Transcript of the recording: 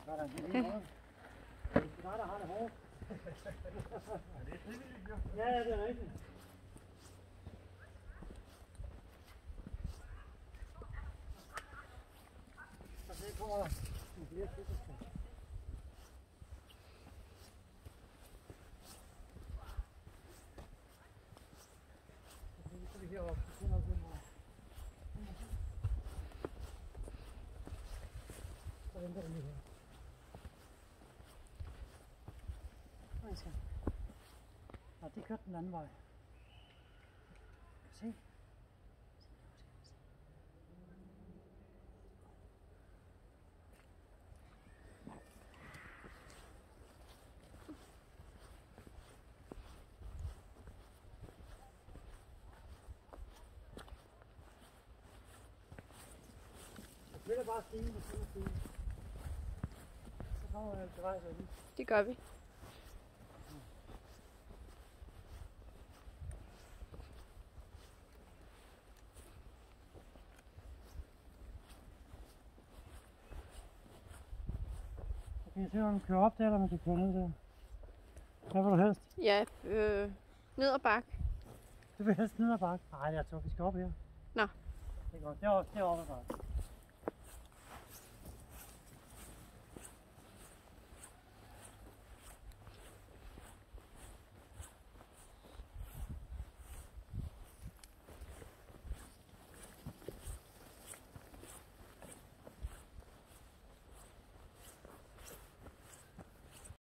Sådan, det er lige hårdt. Det er dig, der har det hårdt. Det er frivilligt, jo. Ja, det er rigtigt. Så det kommer der flere fiskeskab. Så vi heroppe, så kommer vi her. Så venter du lige her. Så. Og de kørte den anden vej. Se. Jeg vil bare stige, hvis du vil stige. Så kommer jeg til vej, så lige. Det gør vi. Kan I se, om du kører op der, eller om du kører ned der? Hvad vil du helst? Ja, ned ad bakke. Du vil helst ned ad bakke? Nej, jeg tror, vi skal op her. Nå. Det er godt. Det er oppe ad bakke.